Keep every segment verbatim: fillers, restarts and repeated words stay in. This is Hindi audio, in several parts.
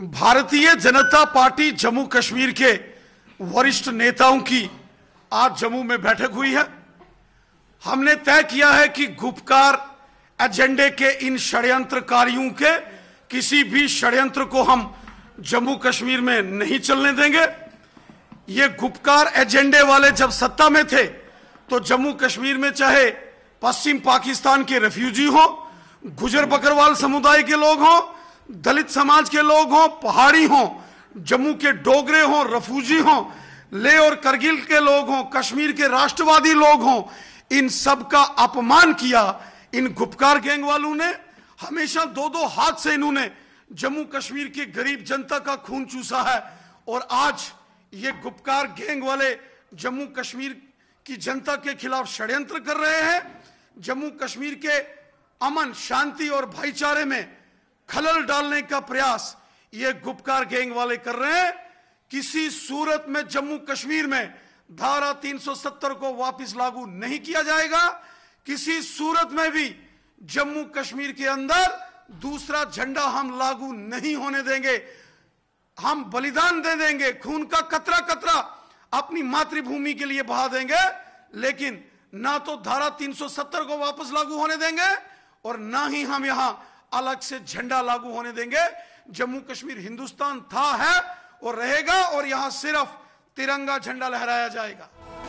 भारतीय जनता पार्टी जम्मू कश्मीर के वरिष्ठ नेताओं की आज जम्मू में बैठक हुई है। हमने तय किया है कि गुपकार एजेंडे के इन षड्यंत्रकारियों के किसी भी षड्यंत्र को हम जम्मू कश्मीर में नहीं चलने देंगे। ये गुपकार एजेंडे वाले जब सत्ता में थे तो जम्मू कश्मीर में चाहे पश्चिम पाकिस्तान के रेफ्यूजी हो, गुजर बकरवाल समुदाय के लोग हों, दलित समाज के लोग हों, पहाड़ी हों, जम्मू के डोगरे हों, रफूजी हों, लेह और करगिल के लोग हों, कश्मीर के राष्ट्रवादी लोग हों, इन सब का अपमान किया इन गुपकार गैंग वालों ने। हमेशा दो दो हाथ से इन्होंने जम्मू कश्मीर की गरीब जनता का खून चूसा है और आज ये गुपकार गैंग वाले जम्मू कश्मीर की जनता के खिलाफ षड्यंत्र कर रहे हैं। जम्मू कश्मीर के अमन, शांति और भाईचारे में खलल डालने का प्रयास ये गुपकार गैंग वाले कर रहे हैं। किसी सूरत में जम्मू कश्मीर में धारा तीन सौ सत्तर को वापस लागू नहीं किया जाएगा। किसी सूरत में भी जम्मू कश्मीर के अंदर दूसरा झंडा हम लागू नहीं होने देंगे। हम बलिदान दे देंगे, खून का कतरा कतरा अपनी मातृभूमि के लिए बहा देंगे, लेकिन ना तो धारा तीन सौ सत्तर को वापस लागू होने देंगे और ना ही हम यहां अलग से झंडा लागू होने देंगे। जम्मू कश्मीर हिंदुस्तान था, है और रहेगा और यहां सिर्फ तिरंगा झंडा लहराया जाएगा।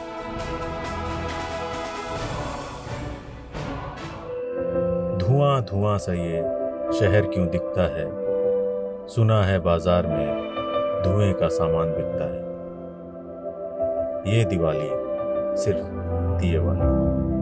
धुआं धुआं सा ये शहर क्यों दिखता है, सुना है बाजार में धुएं का सामान बिकता है। ये दिवाली सिर्फ दिए वाली।